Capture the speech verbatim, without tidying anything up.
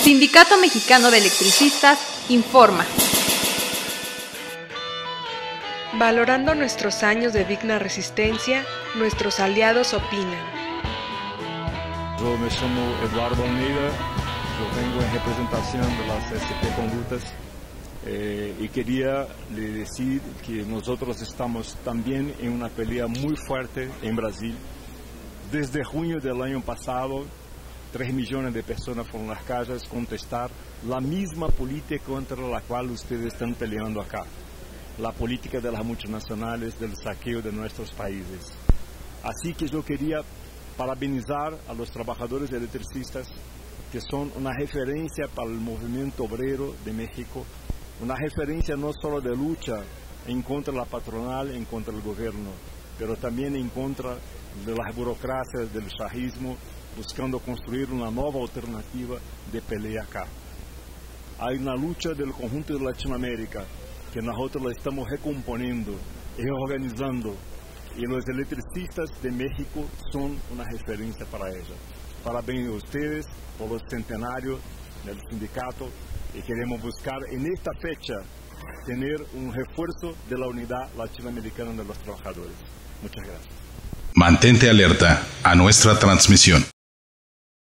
Sindicato Mexicano de Electricistas informa. Valorando nuestros años de digna resistencia, nuestros aliados opinan. Yo me llamo Eduardo Almeida, yo vengo en representación de las S P Conductas eh, y quería le decir que nosotros estamos también en una pelea muy fuerte en Brasil. Desde junio del año pasado, tres millones de personas fueron a las calles a contestar la misma política contra la cual ustedes están peleando acá. La política de las multinacionales, del saqueo de nuestros países. Así que yo quería parabenizar a los trabajadores electricistas que son una referencia para el movimiento obrero de México, una referencia no solo de lucha en contra de la patronal, en contra del gobierno, pero también en contra de las burocracias, del chavismo, buscando construir una nueva alternativa de pelea acá. Hay una lucha del conjunto de Latinoamérica que nosotros la estamos recomponiendo y reorganizando, y los electricistas de México son una referencia para ella. Parabéns a ustedes por el centenario del sindicato y queremos buscar en esta fecha tener un refuerzo de la unidad latinoamericana de los trabajadores. Muchas gracias. Mantente alerta a nuestra transmisión.